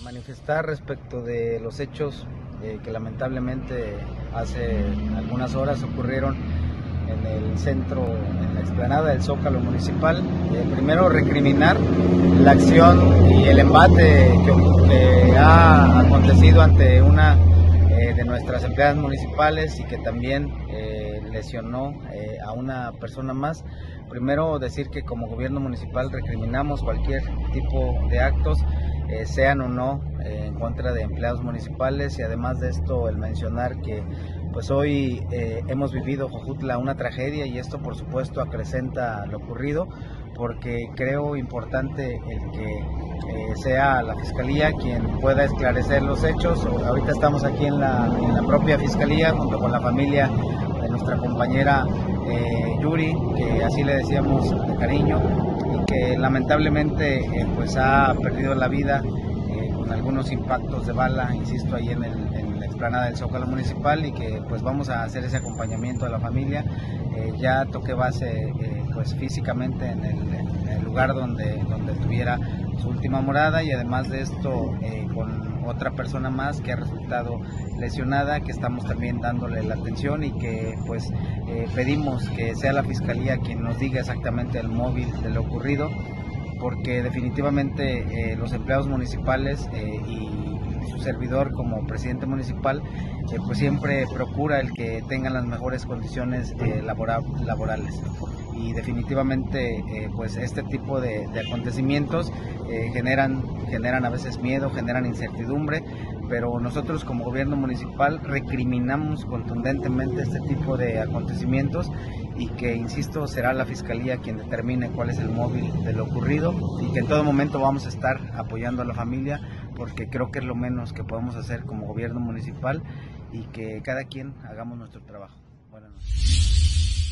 Manifestar respecto de los hechos que lamentablemente hace algunas horas ocurrieron en el centro, en la explanada del Zócalo municipal. Primero, recriminar la acción y el embate que ha acontecido ante una de nuestras empleadas municipales y que también lesionó a una persona más. Primero, decir que como gobierno municipal recriminamos cualquier tipo de actos, sean o no en contra de empleados municipales, y además de esto el mencionar que pues hoy hemos vivido Jojutla una tragedia, y esto por supuesto acrecenta lo ocurrido, porque creo importante el que sea la Fiscalía quien pueda esclarecer los hechos. Ahorita estamos aquí en la propia Fiscalía junto con la familia de nuestra compañera Yuri, que así le decíamos de cariño, y que lamentablemente pues ha perdido la vida con algunos impactos de bala, insisto, ahí en la explanada del Zócalo municipal, y que pues vamos a hacer ese acompañamiento a la familia. Ya toqué base pues físicamente en el lugar donde tuviera su última morada, y además de esto con otra persona más que ha resultado lesionada, que estamos también dándole la atención, y que pues pedimos que sea la Fiscalía quien nos diga exactamente el móvil de lo ocurrido, porque definitivamente los empleados municipales y su servidor como presidente municipal pues siempre procura el que tengan las mejores condiciones laborales, y definitivamente pues este tipo de acontecimientos generan a veces miedo, generan incertidumbre, pero nosotros como gobierno municipal recriminamos contundentemente este tipo de acontecimientos, y que, insisto, será la Fiscalía quien determine cuál es el móvil de lo ocurrido, y que en todo momento vamos a estar apoyando a la familia, porque creo que es lo menos que podemos hacer como gobierno municipal, y que cada quien hagamos nuestro trabajo. Buenas noches.